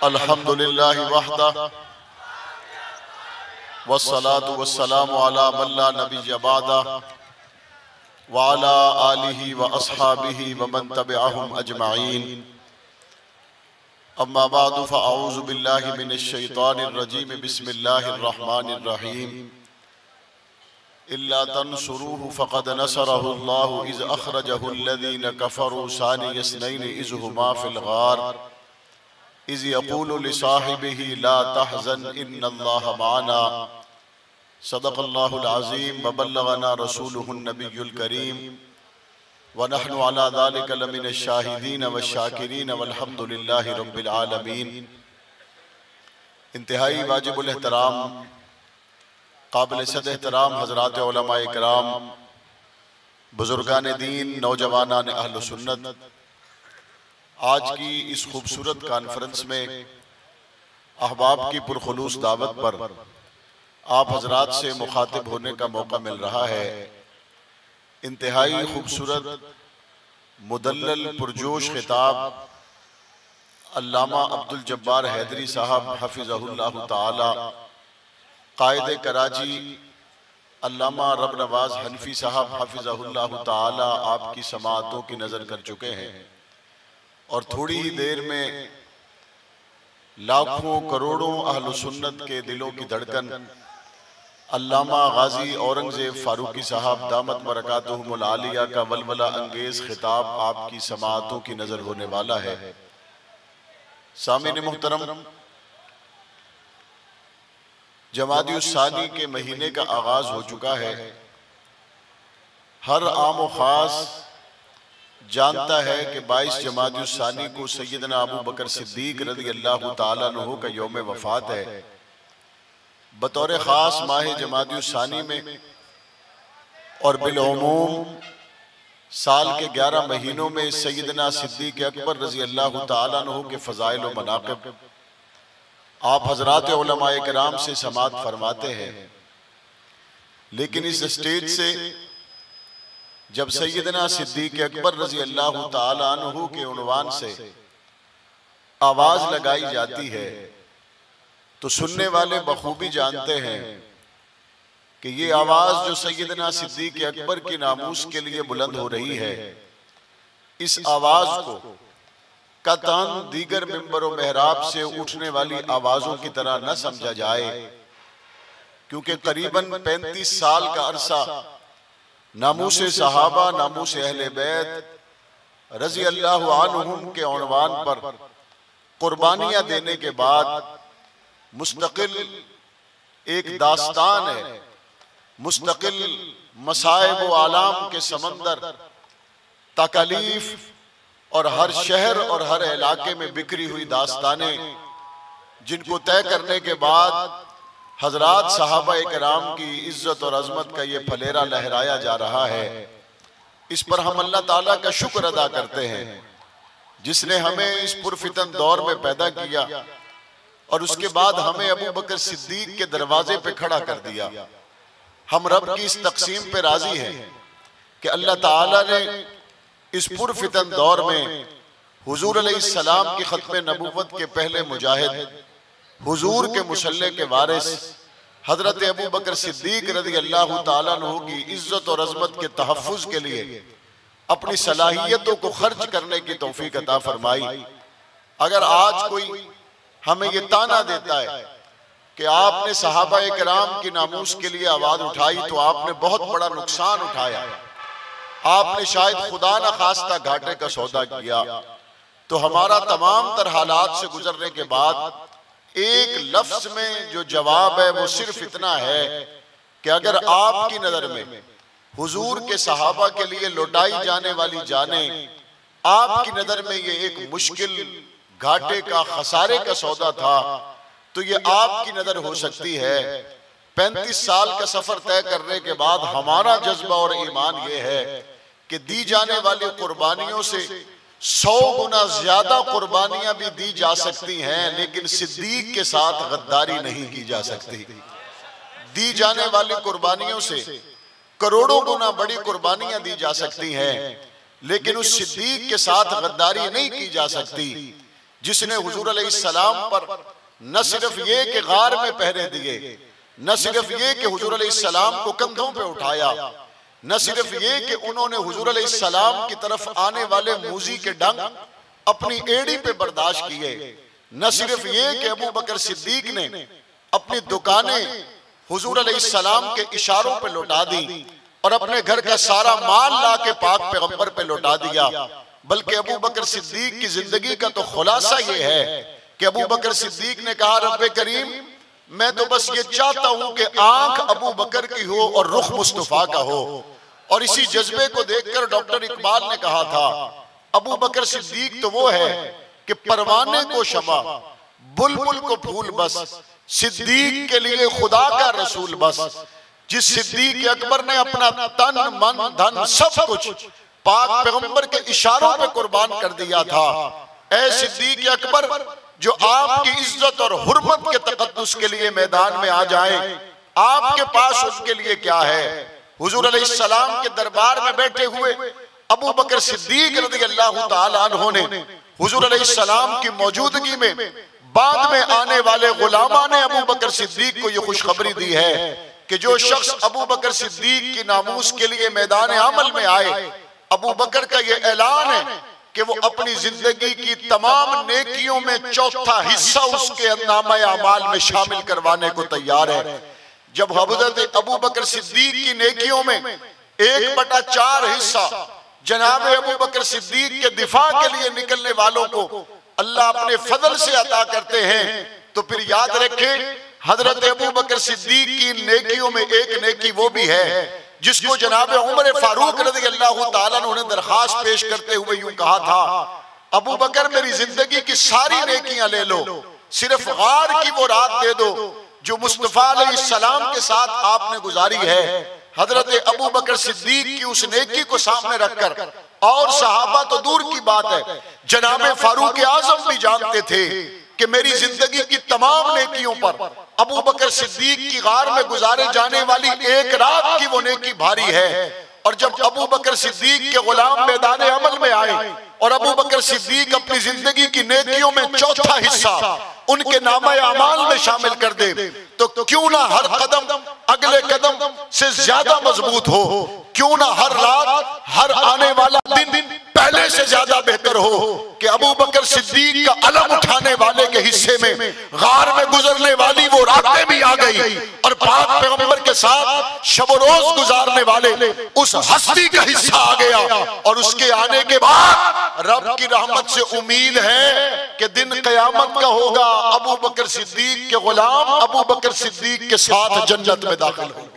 अल्हम्दुलिल्लाहि वहदा वस्सलातु वस्सलामु अला मन ला नबिय्य बअदा व अला आलिहि व अस्हाबिहि व मन तबिअहुम अजमईन। अम्मा बअदु फ़अऊज़ु बिल्लाहि मिनश शैतानिर रजीम। बिस्मिल्लाहिर रहमानिर रहीम। इल्ला तंसुरूहु फ़क़द नसरहुल्लाहु इज़ अख़रजहुल्लज़ीना कफ़रू सानिय इस्नैनि इज़ हुमा फ़िल ग़ार इज़ यक़ूलु लिसाहिबिही ला तहज़न इन्नल्लाह मअना। सदक़ल्लाहुल अज़ीम व बल्लगना रसूलुहुन नबियुल करीम व नहनु अला ज़ालिका लमिनश शाहिदीन व शाकिरीन वल्हम्दुलिल्लाहि रब्बिल आलमीन। इंतहाई वाजिबुल एहतराम काबिल सद एहतराम हज़रात उलमा इकराम, बुजुर्गान दीन, नौजवानान अहल सुन्नत, आज की इस खूबसूरत कॉन्फ्रेंस में अहबाब की पुरखुलूस दावत पर आप हजरात से मुखातिब होने का मौका मिल रहा है। इंतहाई खूबसूरत मुदल्लल पुरजोश खिताब अल्लामा अब्दुल जब्बार हैदरी साहब हफिज़हुल्लाह ताला, कायदे कराची अल्लामा रब नवाज हनफी साहब हफिज़हुल्लाह ताला आपकी समाअतों की नज़र कर चुके हैं और थोड़ी ही देर में लाखों करोड़ों अहल सुन्नत के दिलों की धड़कन अल्लामा गाजी औरंगजेब फारूकी साहब दामत बरकातुहुमुल आलिया का वलवला अंगेज खिताब आपकी समाअतों की नजर होने वाला है। सामीन मुहतरम, जमादी-उस-सानी के महीने का आगाज हो चुका है। हर आम व खास जानता है कि 22 जमादी-उस-सानी को सैयदना अबू बकर सिद्दीक रज़ी अल्लाह ताला अन्हु का यौम वफात है। बतौर खास माह जमादी-उस-सानी में और बिलउमूम साल के 11 महीनों में सैयदना सिद्दीक अकबर रज़ी अल्लाह ताला अन्हु के फ़ज़ाइल व मनाक़िब आप हज़रात उलमाए किराम से समाअत फरमाते हैं। लेकिन इस स्टेज से जब सैयदना सिद्दीक अकबर रज़ी अल्लाह ताला अन्हु के उन्वान से आवाज लगाई जाती है तो सुनने वाले बखूबी जानते हैं कि ये आवाज जो सैयदना सिद्दीक अकबर की नामूस के लिए बुलंद हो रही है, इस आवाज को कतन दीगर मिंबर व मेहराब से उठने वाली आवाजों की तरह न समझा जाए, क्योंकि करीबन 35 साल का अरसा नामूसे सहाबा, नामूसे अहले बैत रज़ी अल्लाह अन्हुम के उन्वान पर कुर्बानियां देने के बाद मुस्तकिल एक दास्तान है, मुस्तकिल मसाइब व आलाम के समंदर, तकलीफ और हर शहर और हर इलाके में बिखरी हुई दास्तानें, जिनको तय करने के बाद हजरात साहबा इकराम की इज्जत और अजमत का ये फलेरा लहराया जा रहा है। इस पर हम अल्लाह ताला का शुक्र अदा करते हैं जिसने हमें इस पुरफितन दौर में पैदा किया और उसके बाद हमें अबू बकर सिद्दीक के दरवाजे पे खड़ा कर दिया। हम रब की इस तकसीम पे राजी हैं कि अल्लाह ताला ने इस पुरफितन दौर में हुजूर अलैहिस्सलाम की खत्म नबूवत के पहले मुजाहिद, हुजूर के मुसल्ले के वारिस हजरत अबू बकर सिद्दीक रज़ी अल्लाह ताला अन्हु की इज्जत और अजमत के तहफ़्फ़ुज़ के लिए अपनी सलाहियतों को खर्च करने की तौफीक अता फरमाई। अगर आज कोई हमें ये ताना देता है कि आपने सहाबा किराम की नामूस के लिए आवाज उठाई तो आपने बहुत बड़ा नुकसान उठाया, आपने शायद खुदा न खास्ता घाटे का सौदा किया, तो हमारा तमाम तर हालात से गुजरने के बाद एक लफ्ज में जो जवाब है वो सिर्फ इतना है कि अगर आपकी नजर में हुजूर के सहाबा के लिए लौटाई जाने वाली जाने आपकी नजर में ये एक मुश्किल घाटे का खसारे का सौदा था, तो ये आपकी नजर हो सकती है। 35 साल का सफर तय करने के बाद हमारा जज्बा और ईमान ये है कि दी जाने वाली कुर्बानियों से 100 गुना ज्यादा कुर्बानियां भी दी जा सकती हैं, लेकिन सिद्दीक के साथ गद्दारी नहीं की जा सकती। दी जाने वाली कुर्बानियों से करोड़ों गुना बड़ी कुर्बानियां दी जा सकती हैं, लेकिन उस सिद्दीक के साथ गद्दारी नहीं की जा सकती जिसने हुजूर अलैहिस्सलाम पर न सिर्फ ये कि गार में पहरे दिए, न सिर्फ ये कि हुजूर अलैहिस्सलाम को कंधों पे उठाया, न सिर्फ ये कि उन्होंने हुजूर अलैहिस्सलाम की तरफ आने वाले मूजी के डंक अपनी एड़ी पे बर्दाश्त किए, न सिर्फ ये कि अबू बकर सिद्दीक ने अपनी दुकानें हुजूर अलैहिस्सलाम के इशारों पे लौटा दी और अपने घर का सारा माल ला के पाक पैगंबर पे लौटा दिया, बल्कि अबू बकर सिद्दीक की जिंदगी का तो खुलासा ये है कि अबू बकर सिद्दीक ने कहा, रब्बे करीम मैं तो बस ये चाहता हूं कि आंख अबू बकर की हो और रुख मुस्तफा का हो। और इसी जज्बे को देखकर डॉक्टर इकबाल ने कहा था, अबू बकर सिद्दीक तो वो है कि परवाने को शमा, बुलबुल को फूल बस, सिद्दीक के लिए खुदा का रसूल बस। जिस सिद्दीक अकबर ने अपना तन मन धन सब कुछ पाक पैगंबर के इशारों पे कुर्बान कर दिया था, ऐ सिद्दीक अकबर जो आपकी इज्जत और हुर्मत के तकद्दुस के लिए मैदान में आ जाए, आपके पास उसके लिए क्या है। हुजूर अलैहिस्सलाम के दरबार में बैठे हुए अबू बकर सिद्दीक रज़ियल्लाहु ताला अन्हु ने हुजूर अलैहिस्सलाम की मौजूदगी में बाद में आने वाले गुलामा ने अबू बकर सिद्दीक को यह खुशखबरी दी है कि जो शख्स अबू बकर सिद्दीक की नामूस के लिए मैदान अमल में आए, अबू बकर का यह ऐलान है कि वो अपनी जिंदगी की तमाम नेकियों में चौथा हिस्सा उसके नामा अमाल में शामिल करवाने को तैयार है। जब हज़रत अबू बकर सिद्दीक की नेकियों में 1/4 हिस्सा जनाब अबू बकर सिद्दीक के दिफा के लिए निकलने वालों को अल्लाह अपने फजल से अता करते हैं, तो फिर याद रखें हजरत अबू बकर सिद्दीक की नेकियों में एक नेकी वो भी है जिसको जनाब उमर फारूक रज़ियल्लाहु ताला अन्हु ने दरखास्त पेश करते हुए यूं कहा था, अबू बकर मेरी जिंदगी की सारी नेकियां ले लो, सिर्फ गार की वो रात दे दो जो मुस्तफा अलैहिस्सलाम के साथ आपने गुजारी है। हजरत अबू बकर सिद्दीक की उस नेकी को सामने रखकर, और सहाबा तो दूर की बात है, जनाब फारूक आजम भी जानते थे कि मेरी जिंदगी की तमाम नेकियों पर अबू बकर सिद्दीक की गार में गुजारे जाने वाली एक रात की वो नेकी भारी है। और जब अबू बकर सिद्दीक के गुलाम मैदान अमल में आए और अबू बकर सिद्दीक अपनी जिंदगी की नेकियों में चौथा हिस्सा उनके नामा अमाल में शामिल कर दे, तो क्यों ना हर कदम अगले कदम से ज्यादा मजबूत हो, क्यों ना हर रात हर आने वाला दिन पहले से ज्यादा बेहतर हो कि अबू बकर सिद्दीक का अलम उठाने वाले के हिस्से में गार में गुजरने वाली वो रातें भी आ गई और पाक पैगंबर के साथ शब रोज गुजारने वाले उस हस्ती का हिस्सा आ गया। और उसके आने के बाद रब की रहमत से उम्मीद है कि दिन क़यामत का होगा, अबू बकर सिद्दीक के गुलाम अबू बकर सिद्दीक के साथ जन्नत में दाखिल होंगे।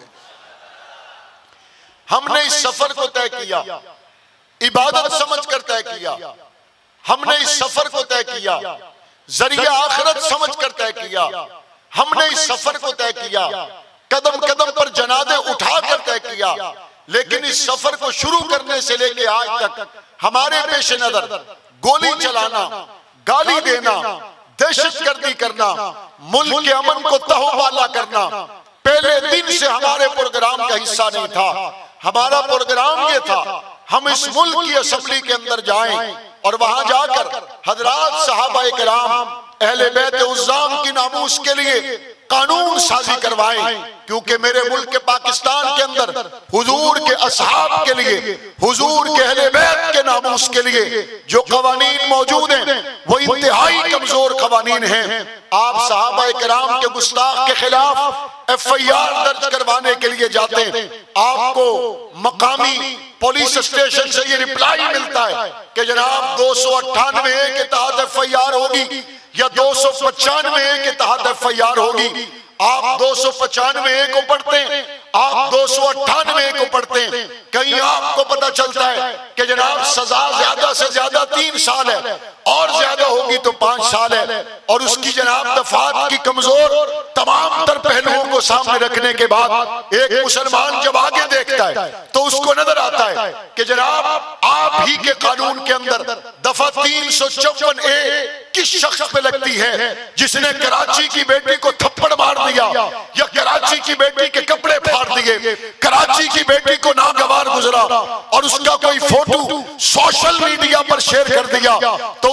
हमने इस सफर को तय किया, इबादत समझ कर तय किया, हमने इस सफर को तय किया, जरिया आखिरत समझ कर तय किया, हमने इस सफर को तय किया, कदम कदम पर जनादे उठा कर तय किया। लेकिन इस सफर को शुरू करने से लेके आज तक हमारे पेश नजर गोली चलाना, गाली देना, दहशतगर्दी करना, मुल्क के अमन को तहवाला करना पहले दिन से हमारे प्रोग्राम का हिस्सा नहीं था। हमारा प्रोग्राम ये था हम इस मुल्क की असेंबली के अंदर जाएं और वहां जाकर हजरात सहाबाए किराम अहले बैत उज़्ज़ाम की नामूस के लिए कानून साजी करवाएं, क्योंकि मेरे मुल्क के पाकिस्तान के अंदर हुजूर के असहाब के लिए, हुजूर के अहले बैत के नामूस के लिए जो कवानीन मौजूद हैं वो इंतहाई कमजोर कवानीन हैं। आप सहाबाए किराम के गुस्ताख के खिलाफ FIR दर्ज करवाने के लिए जाते हैं, आपको मकामी पुलिस स्टेशन से ये रिप्लाई मिलता है कि जनाब 298 के तहत FIR होगी या 295 के तहत FIR होगी। आप 295 को पढ़ते हैं, आप 298 को पढ़ते हैं, कहीं आपको पता चलता है कि जनाब सजा ज्यादा से ज्यादा 3 साल है और ज्यादा होगी तो 5 साल है। और उसकी जनाब दफात की कमजोर तमाम तर पहलुओं को सामने रखने के बाद एक मुसलमान जब आगे देखता है तो उसको नजर आता है कि जनाब आप ही के कानून के अंदर दफा 354A किस शख्स पे लगती है जिसने कराची की बेटी को थप्पड़ मार दिया या कराची की बेटी के कपड़े फाड़ दिए, कराची की बेटी को नागवार गुजरा और उसका कोई फोटो सोशल मीडिया पर शेयर कर दिया, तो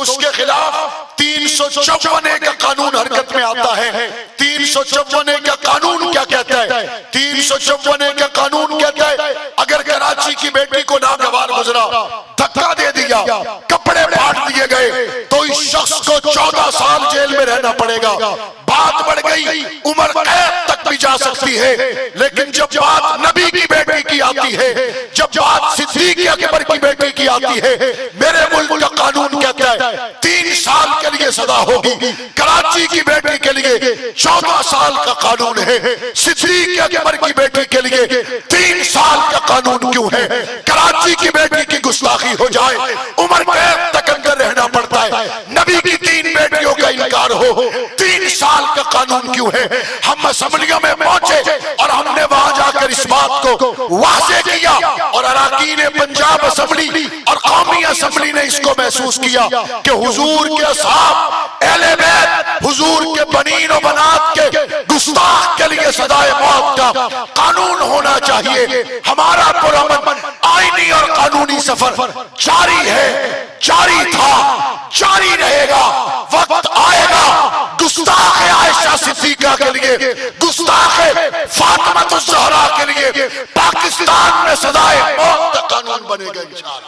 उसके खिलाफ 354 का कानून हरकत में आता है। 354 का कानून क्या कहता है? 354 का कानून कहता है अगर कराची की बेटी को नागवार गुजरा, धक्का दे दिया, कपड़े फाड़ दिए गए, तो इस शख्स को 14 साल जेल में रहना पड़ेगा। बात बढ़ गई, उम्र कैद तक भी जा सकती है। लेकिन जब बात नबी की बेटी की आती है, जब बात सिद्दीक अकबर की बेटी की आती है, मेरे मुल्क का कानून कहता है 3 साल के लिए सजा होगी। कराची की बेटी के लिए 14 साल का कानून है, सिद्दीक अकबर की बेटी के लिए 3 साल का कानून क्यों है? कराची की बेटी की गुस्ताखी हो जाए, उम्र कैद तक अंदर रहना पड़ता है। नबी की 3 बेटियों का इनकार हो, 3 साल का कानून क्यों है? हम असम्बलियों में पहुंचे और हमने वहां जाकर इस बात को वाज़े किया और अरकान पंजाब असम्बली और कौमी असम्बली ने इसको महसूस किया कि हुजूर के असहाब, अहले बैत, हुजूर के बनीन और बनात के गुस्ताख के लिए सजाए मौत का कानून होना चाहिए। हमारा पुरअमन आईनी और कानूनी सफर जारी है, जारी था, जारी रहेगा। वक्त आएगा गुस्ताख आयशा सिद्दीका के लिए, गुस्ताख फातिमा ज़हरा के लिए पाकिस्तान में सजाए मौत का कानून बनेगा इंशाअल्लाह।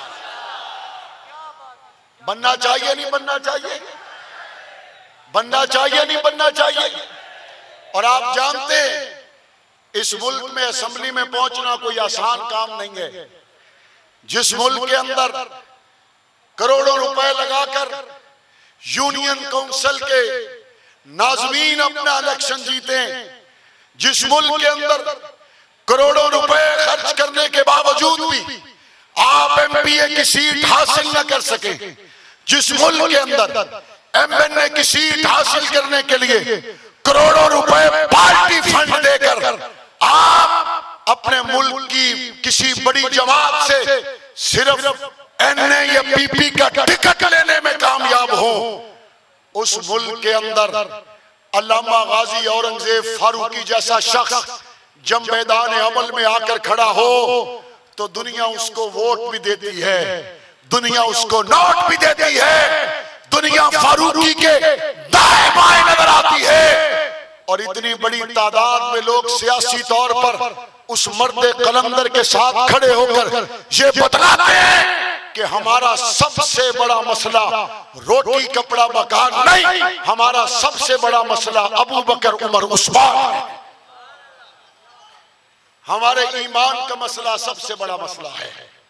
बनना चाहिए नहीं बनना चाहिए? बनना चाहिए नहीं बनना चाहिए? और आप जानते हैं इस मुल्क में असेंबली में पहुंचना कोई आसान काम नहीं है। जिस मुल्क के अंदर करोड़ों रुपए लगाकर यूनियन काउंसिल के नाज़मीन अपना इलेक्शन जीते, जिस मुल्क के अंदर करोड़ों रुपए खर्च करने के बावजूद भी आप एमपीए की सीट हासिल न कर सके, जिस मुल्क के अंदर एमएनए की सीट हासिल करने के लिए करोड़ों रुपए पार्टी फंड देकर आप अपने मुल्क की किसी बड़ी जमात से सिर्फ एनए या पीपी का टिकट लेने में कामयाब हो, उस मुल्क के अंदर अल्लामा गाजी औरंगजेब फारूकी जैसा शख्स जब मैदान अमल में आकर खड़ा हो तो दुनिया उसको वोट भी देती है, दुनिया उसको नोट भी देती है, दुनिया फारूकी के दाएं बाएं नजर आती है। और इतनी बड़ी तादाद में लोग सियासी तौर पर उस मर्द कलंदर के साथ खड़े होकर ये बतलाते हैं कि हमारा सबसे बड़ा मसला रोटी कपड़ा मकान नहीं, हमारा सबसे बड़ा मसला अबू बकर उमर उस्मान है, हमारे ईमान का मसला सबसे बड़ा मसला है।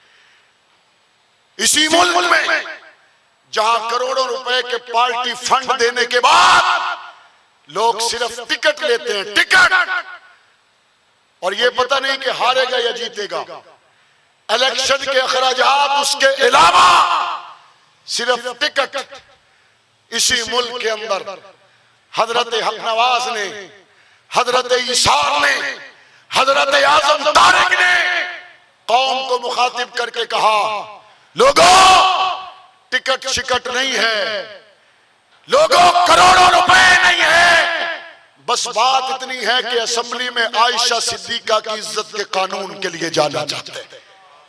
इसी मुल्क में जहां करोड़ों रुपए के पार्टी फंड देने के बाद लोग सिर्फ टिकट लेते हैं, टिकट, और ये पता नहीं कि हारेगा या जीतेगा। इलेक्शन के अखराजात उसके अलावा सिर्फ टिकट। इसी मुल्क के अंदर हजरत हक नवाज ने, हजरत ईसार ने, हजरत आजम तारिक ने कौम को मुखातिब करके कहा, लोगों टिकट शिकट नहीं है, लोगों करोड़ों रुपए नहीं है, बस बात इतनी है कि असेंबली में आयशा सिद्दीका की इज्जत के कानून के लिए जाना चाहते हैं।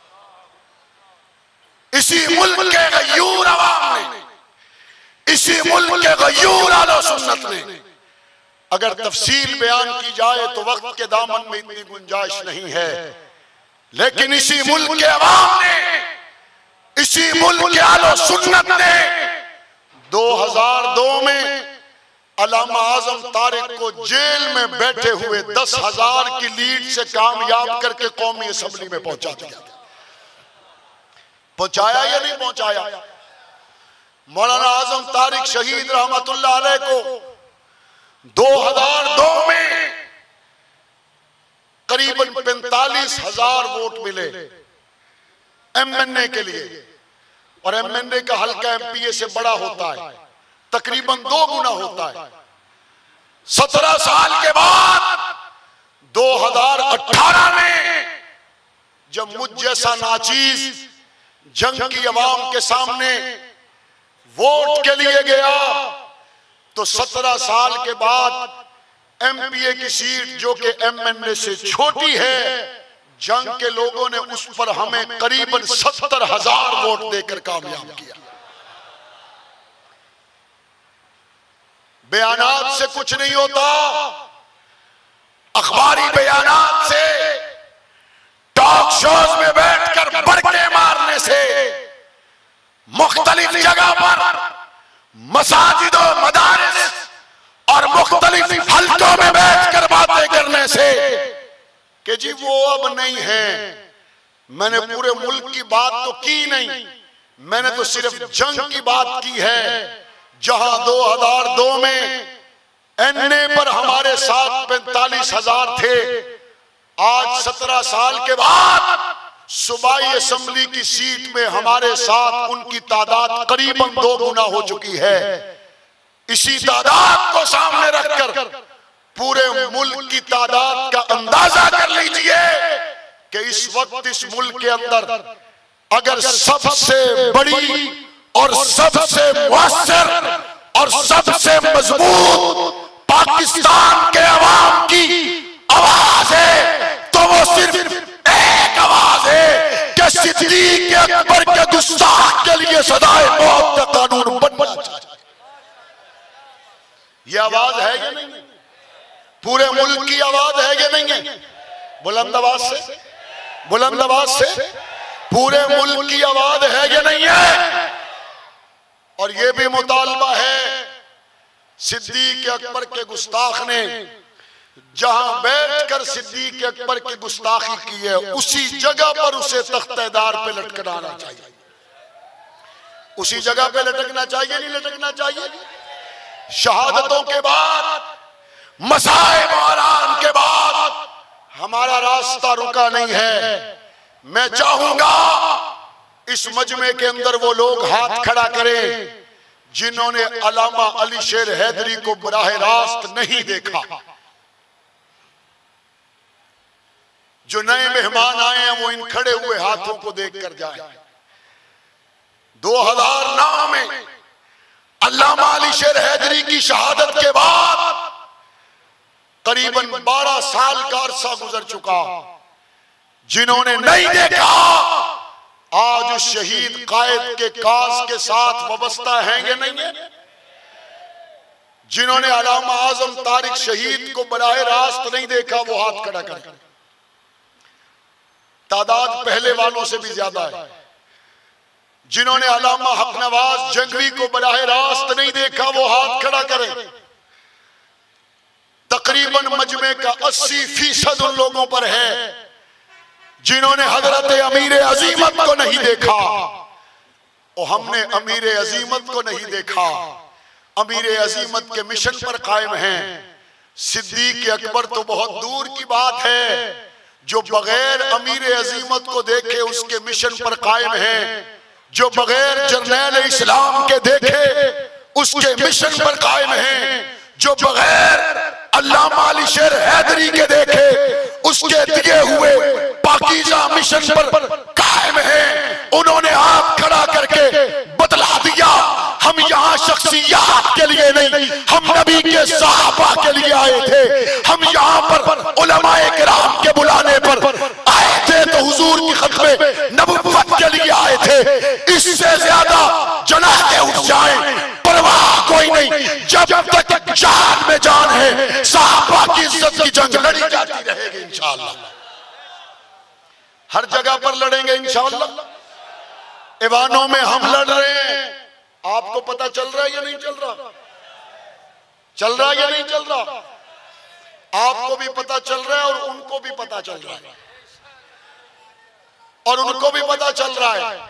इसी मुल्क के गयूर अवाम ने, इसी मुल्क के गयूर आलो सुन्नत ने, अगर तफसील बयान की जाए तो वक्त के दामन में इतनी गुंजाइश नहीं है, लेकिन इसी मुल्क के अवाम ने, इसी मुल्क के आलो सुन्नत ने 2002 में अल्लामा आजम तारिक को जेल में बैठे हुए 10,000 की लीड से कामयाब करके कौमी असेंबली में पहुंचा दिया। पहुंचाया या नहीं पहुंचाया? मौलाना आजम तारिक शहीद रहमतुल्लाह अलैह को 2002 में करीबन 45,000 वोट मिले एमएनए के लिए, और एमएनए का हल्का एमपीए से बड़ा होता है, तकरीबन 2 गुना होता है। 17 साल के बाद 2018 में जब मुझ जैसा नाचीज जंग की आवाम के सामने वोट के लिए गया तो 17 साल के बाद एमपीए की सीट जो कि एमएनए से छोटी है, जंग के लोगों ने उस पर हमें करीबन 70,000 वोट देकर कामयाब किया। बयानात से कुछ नहीं होता, अखबारी बयानात से, टॉक शोज में बैठकर बड़के मारने से, मुख्तलिफ जगह पर मसाजिद और मदारिस और मुख्तलिफ हल्कों में बैठकर बातें करने से कि जी वो अब नहीं है। मैंने पूरे मुल्क की बात तो की नहीं, मैंने तो सिर्फ जंग की बात की है, जहां 2002 में एनए पर हमारे साथ 45,000 थे। आज 17 साल के बाद सूबाई असेंबली की सीट में हमारे साथ उनकी तादाद करीबन 2 गुना हो चुकी है। इसी तादाद को सामने रखकर पूरे मुल्क की तादाद का अंदाजा कर लीजिए कि इस वक्त इस मुल्क के अंदर अगर सबसे बड़ी और सबसे मुअस्सर और सबसे मजबूत पाकिस्तान के अवाम की आवाज है तो वो सिर्फ एक आवाज है कि सिद्दीक अकबर के गुस्ताख के लिए सदाए मौत का कानून बनना चाहिए। ये आवाज है या नहीं? पूरे मुल्क की आवाज है या नहीं है? बुलंद आवाज से, बुलंद आवाज से पूरे मुल्क की आवाज है या नहीं है? और ये भी मुतालबा है, सिद्दीक अकबर के गुस्ताख ने जहां बैठकर सिद्दीक अकबर की गुस्ताखी की है उसी जगह पर उसे तख्तेदार पे लटकना चाहिए। उसी जगह पे लटकना चाहिए, नहीं लटकना चाहिए? शहादतों के बाद, मसाइब आराम के बाद हमारा रास्ता रुका नहीं है। मैं चाहूंगा इस मजमे के अंदर वो लोग हाथ खड़ा करें जिन्होंने अल्लामा अली शेर हैदरी को बराह रास्त नहीं देखा। जो नए मेहमान आए हैं वो इन खड़े हुए हाथों को देखकर जाएं। 2009 में अल्लामा अली शेर हैदरी की शहादत के बाद करीबन 12 साल का अरसा गुजर चुका। जिन्होंने नहीं देखा आज उस शहीद कायद के काज के साथ वाबस्ता है या नहीं है? जिन्होंने अल्लामा आजम तारिक शहीद को बराह रास्त नहीं देखा वो हाथ खड़ा कर। तादाद पहले वालों से भी ज्यादा है। जिन्होंने अल्लामा हक नवाज जंगवी को बराह रास्त नहीं देखा वो हाथ खड़ा करें। तकरीबन मजमे का 80% उन लोगों पर है जिन्होंने हजरत अमीर अजीमत को नहीं देखा। और हमने अमीर अजीमत को नहीं देखा, अमीर अजीमत के मिशन पर कायम हैं। सिद्दीक अकबर तो बहुत दूर की बात है, जो बगैर अमीर अजीमत को देखे उसके मिशन पर कायम है। जो बगैर जर्नैल इस्लाम के देखे उसके मिशन पर कायम है। जो बगैर अल्लामा अली शेर हैदरी के देखे उसके दिए हुए पाकीज़ा मिशन पर कायम है। उन्होंने हाथ खड़ा करके बतला दिया हम यहाँ शख्सियत के लिए नहीं, हम नबी के सहाबा के लिए आए थे। हम यहाँ पर उलमाए किराम के बुलाने पर आए थे तो हुजूर की खिदमत में नबुव्वत के लिए आए थे। इससे ज्यादा जनाहे उठ जाएं परवाह कोई नहीं। जब तक जान में जान है सहाबा की इज्जत की जंग लड़ी जाती रहेगी इंशाअल्लाह। हर जगह पर लड़ेंगे इंशाअल्लाह। ईवानों में हम लड़ रहे हैं, आपको पता चल रहा है या नहीं चल रहा? चल रहा है या नहीं चल रहा? आपको भी पता चल रहा है और उनको भी पता चल रहा है, और उनको भी पता चल रहा है।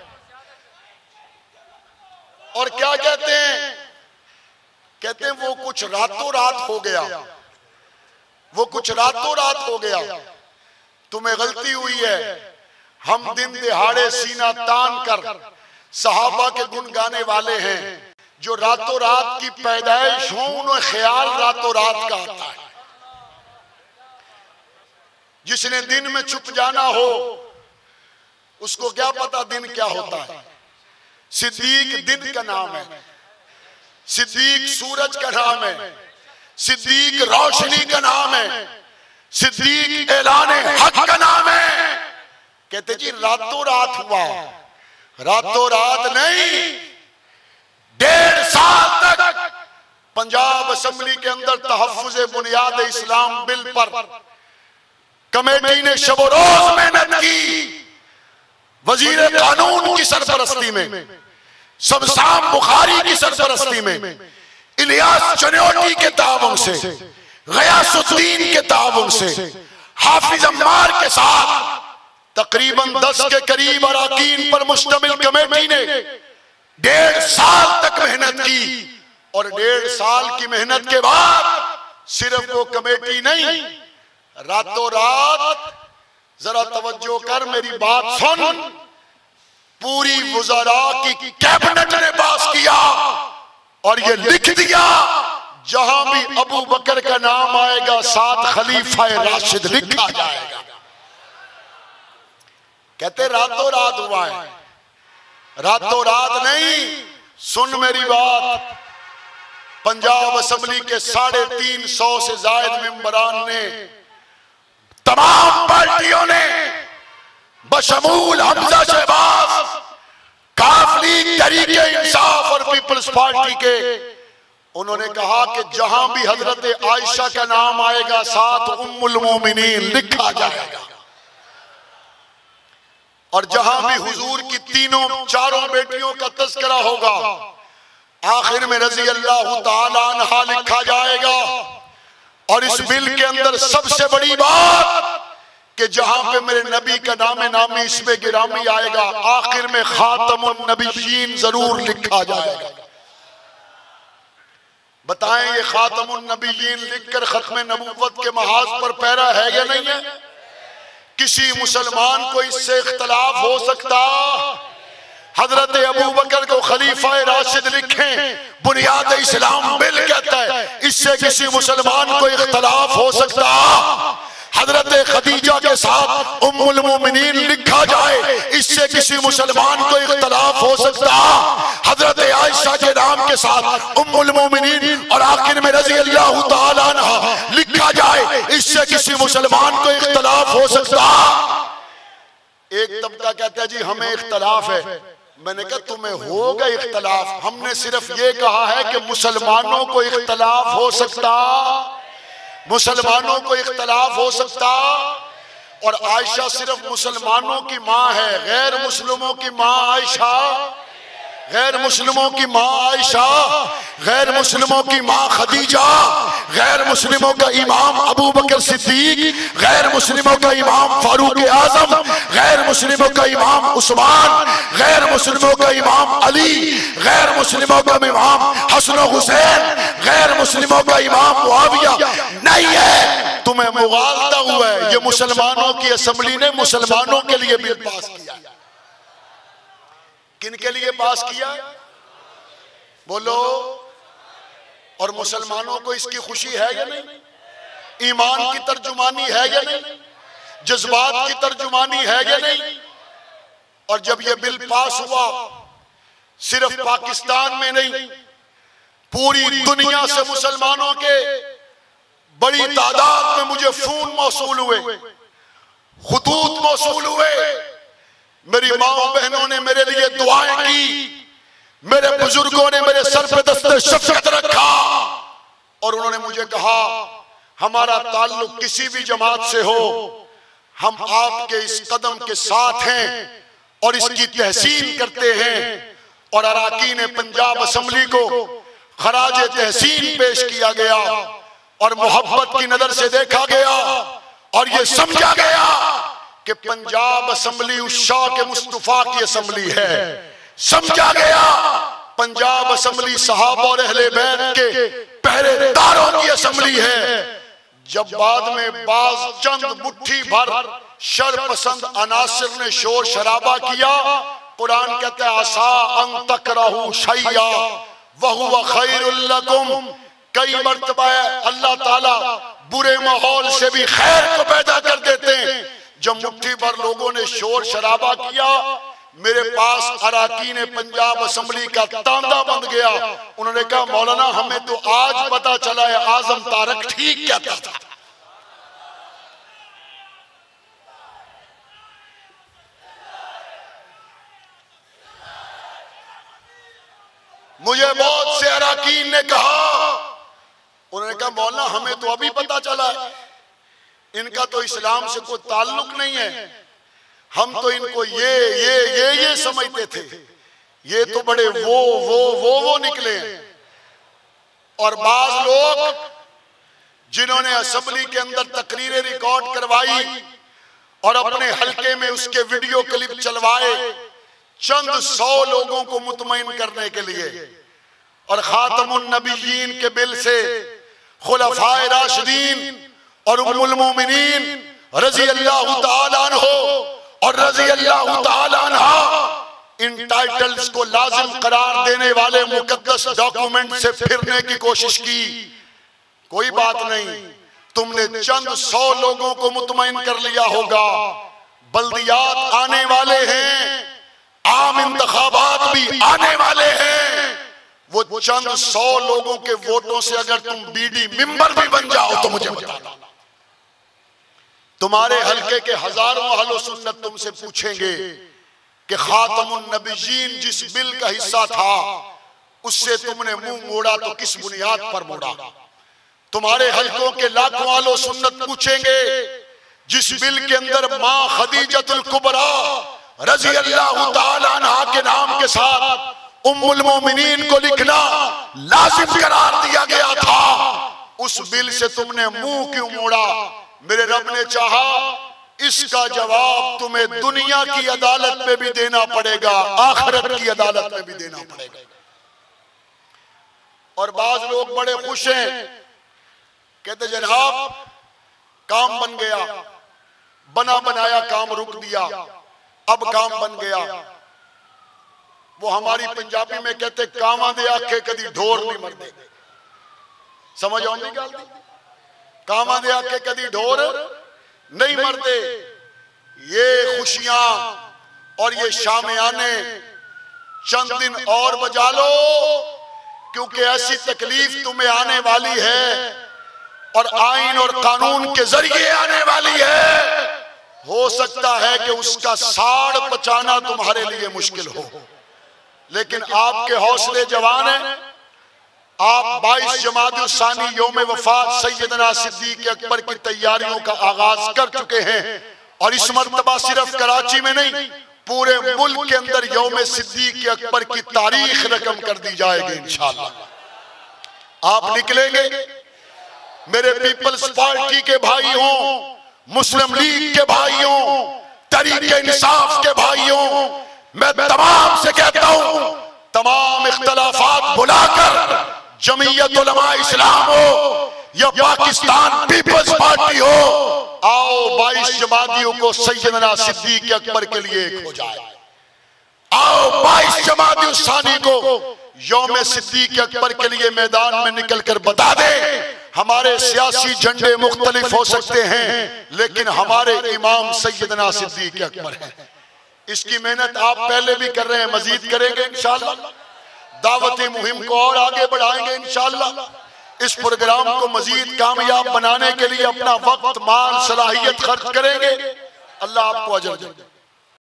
और क्या कहते हैं? कहते हैं वो कुछ रातों रात हो गया, वो कुछ रातों रात हो गया। तुम्हें गलती हुई है। हम दिन दिहाड़े सीना तान कर सहाबा के गुण गाने वाले हैं। जो रातों रात की पैदाइश हो उन्हें ख्याल रातों रात का आता है। जिसने दिन में छुप जाना हो उसको क्या पता दिन क्या होता है। सिद्दीक दिन का नाम है, सिद्दीक सूरज का नाम है, सिद्दीक रोशनी का नाम है, सिद्दीक ऐलान हक का नाम है। कहते जी रातों रात हुआ, रातों रात नहीं, 1.5 साल तक पंजाब असेंबली के अंदर तहफ्फुज़ बुनियाद इस्लाम बिल पर कमेटी ने शब रोज मेहनत की। वजीर कानून की सरपरस्ती में, शमशाम बुखारी की सरपरस्ती में, इलियास चन्योटी के ताउन से, गयासुद्दीन के ताउन से, हाफिज अम्मार के साथ तकरीबन 10 के करीब अराकीन पर मुश्तमिल कमेटी ने 1.5 साल तक मेहनत की। और 1.5 साल की मेहनत के बाद सिर्फ वो कमेटी नहीं, रातों रात, जरा तवज्जो कर मेरी बात सुन, पूरी वज़ारा की कैबिनेट ने पास किया और ये लिख दिया जहां भी अबू बकर का नाम आएगा साथ खलीफा राशिद लिखा जाएगा। कहते रातों रात हुआ है, रातों रात नहीं। सुन मेरी बात, पंजाब असेंबली के 350 से जायद मेंबरान ने, तमाम पार्टियों ने बशमूल हमजा शहबाज, काफली, तहरीके इंसाफ और पीपल्स पार्टी के, उन्होंने कहा कि जहां भी हजरत आयशा का नाम आएगा साथ उम्मुल मोमिनीन लिखा जाएगा। और जहां भी हुजूर की चारों बेटियों का तज़किरा होगा आखिर में रज़ी अल्लाह ताला अन्हा लिखा जाएगा। और इस बिल के अंदर सबसे बड़ी बात कि जहां पे मेरे नबी का नामी इसमें गिरामी आएगा आखिर में खातमुन नबिय्यीन जरूर लिखा जाएगा। बताएं ये खातमुन नबिय्यीन लिखकर खत्म नबूवत के महाज पर पैरा है या नहीं है? किसी मुसलमान को इससे इख्तलाफ हो सकता? हजरत अबू बकर को खलीफा राशिद लिखें, बुनियाद इस्लाम बिल कहता है, इससे किसी मुसलमान को इख्तलाफ हो सकता? हजरत खदीजा के साथ उम्मुल मोमिनीन लिखा जाए, इससे किसी मुसलमान को इख्तलाफ हो सकता? हजरत आयशा के नाम के साथ उम्मुल मोमिनीन और आखिर में रज़ी अल्लाह ताला अन्हा लिखा जाए, इससे किसी मुसलमान को इख्तलाफ हो सकता? एक तबका कहता है जी हमें इख्तलाफ है। मैंने कहा तुम्हें होगा इख्तलाफ, हमने सिर्फ ये कहा है कि मुसलमानों को इख्तलाफ हो सकता, मुसलमानों को इख्तलाफ हो सकता। और आयशा सिर्फ मुसलमानों की माँ है, गैर मुस्लिमों की माँ आयशा, गैर मुस्लिमों की माँ आयशा, गैर मुस्लिमों की माँ खदीजा, गैर मुस्लिमों का इमाम अबू बकर सिद्दीक, गैर मुस्लिमों का इमाम फारूक आजम, गैर मुस्लिमों का इमाम उस्मान, गैर मुस्लिमों का इमाम अली, गैर मुस्लिमों का इमाम हसन हुसैन, गैर मुस्लिमों का इमाम मुआविया नहीं है। तुम्हें मुगालता हुआ है। ये मुसलमानों की असेंबली ने मुसलमानों के लिए बिल पास किया। किन के लिए पास किया बोलो? और मुसलमानों को इसकी खुशी है या नहीं? ईमान की तर्जुमानी है या नहीं? जज्बात की तर्जुमानी है या नहीं? और जब यह बिल पास हुआ सिर्फ पाकिस्तान में नहीं, पूरी दुनिया से मुसलमानों के बड़ी तादाद में मुझे फोन मौसूल हुए, खुतूत मौसूल हुए। मेरी माँ बहनों ने मेरे लिए दुआएं की, मेरे बुजुर्गों ने मेरे सर पे दस्ते शफ़क़त रखा और उन्होंने मुझे कहा हमारा ताल्लुक किसी भी जमात से हो, हम आपके इस कदम के साथ हैं और इसकी तहसीन करते हैं। और अराकीन पंजाब असेंबली को खराज तहसीन पेश किया गया और मोहब्बत की नजर से देखा गया और ये समझा गया कि पंजाब असेंबली उस शाह के मुस्तफा की असेंबली है। समझा गया पंजाब असेंबली सहाबा और अहले बैत के पहरेदारों की असेंबली है। जब बाद में बाज चंद मुट्ठी भर शर पसंद अनासिर ने शोर शराबा किया, कुरान कहता है आसा अन तकरहू शैया वहुवा खैरुल लकुम। कई मर्तबा अल्लाह ताला बुरे माहौल से भी खैर को पैदा कर देते हैं। जब मुट्ठी भर लोगों ने शोर शराबा किया, मेरे पास अराकीन पंजाब असेंबली का तांदा बन गया। उन्होंने कहा मौलाना हमें तो आज पता चला है आजम तारक ठीक कहता था। मुझे बहुत से अराकीन ने कहा उन्होंने कहा मौलाना हमें तो अभी पता चला, इनका तो इस्लाम से कोई ताल्लुक नहीं है, हम तो इनको ये समझते थे, ये तो बड़े वो निकले हैं। और बाज लोग जिन्होंने असेंबली के अंदर तकरीरें रिकॉर्ड करवाई और अपने हलके में उसके वीडियो क्लिप चलवाए चंद 100 लोगों को मुतमईन करने के लिए, और खातमुन नबिय्यीन के बिल से खुलफाए राशिदीन और उम्मुल मोमिनीन रज़ी अल्लाह तआला अन्हो और रज़ी अल्लाह तआला अन्हा इन टाइटल्स को लाजिम करार देने वाले मुकद्दस डॉक्यूमेंट से फिरने की कोशिश की। कोई बात नहीं, तुमने चंद 100 लोगों को मुतमईन कर लिया होगा। बल्दियात आने वाले हैं, आम इंतखाबात भी आने वाले हैं। वो चंद 100 लोगों के वोटों से अगर तुम बीडी मिंबर भी बन जाओ तो मुझे बताना। तुम्हारे हलके के हजारों अहले सुन्नत तुमसे पूछेंगे कि खातमुन नबिय्यीन जिस बिल का हिस्सा था उससे तुमने मुंह मोड़ा तो किस बुनियाद पर मोड़ा। तुम्हारे हलकों के लाखों अहले सुन्नत पूछेंगे जिस बिल के अंदर मां खदीजतुल कुबरा रज़ी अल्लाह तआला अन्हा के नाम के साथ उम्मुल मोमिनीन को लिखना लाजिम करार दिया गया था, उस बिल से तुमने मुंह क्यों मोड़ा? मेरे रब ने चाहा इसका जवाब तुम्हें दुनिया की अदालत में भी देना पड़ेगा, आखिरत की अदालत में भी देना पड़ेगा। और बाज लोग बड़े खुश हैं, कहते जनाब काम बन गया, बना बनाया काम रुक दिया, अब काम बन गया। वो हमारी पंजाबी में कहते कावां दे आखे कदी ढोर नहीं मरदे। समझ आउंदी गल? कावां दे आखे कदी ढोर नहीं मरते। ये खुशियां और ये शामियाने चंद दिन और बजा लो, क्योंकि ऐसी तकलीफ तुम्हें आने वाली है और आइन और कानून के जरिए आने वाली है। हो सकता है कि उसका साड़ पचाना तुम्हारे लिए मुश्किल हो, लेकिन आपके हौसले जवान हैं। आप 22 जमादुल सानी यौम वफात सैयदना सिद्दीक अकबर की तैयारियों का आगाज कर चुके हैं, और इस मर्तबा सिर्फ कराची में नहीं पूरे मुल्क के अंदर यौम सिद्दीक अकबर की तारीख रकम कर दी जाएगी इंशाअल्लाह। आप निकलेंगे, मेरे पीपल्स पार्टी के भाई हों, मुस्लिम लीग के भाई हों, तरीके इंसाफ के भाई हों, मैं तमाम से कहता हूं तमाम इख्तलाफात भुलाकर जमीयत उलमा इस्लाम हो या पाकिस्तान पीपल्स पार्टी हो, आओ 22 जमातियों को सैयदना सिद्दीक अकबर के लिए एक हो जाए। आओ 22 जमातियों सानी को यौम सिद्दीक अकबर के लिए मैदान में निकलकर बता दे, हमारे सियासी झंडे मुख्तलिफ हो सकते हैं लेकिन हमारे इमाम सैयदना सिद्दीक अकबर है। इसकी मेहनत आप पहले भी कर रहे हैं, मजीद करेंगे इंशाअल्लाह। दावती मुहिम को और आगे बढ़ाएंगे इंशाअल्लाह। इस प्रोग्राम को मजीद कामयाब बनाने के लिए अपना वक्त, माल, सलाहियत खर्च करेंगे। अल्लाह आपको अजर दे।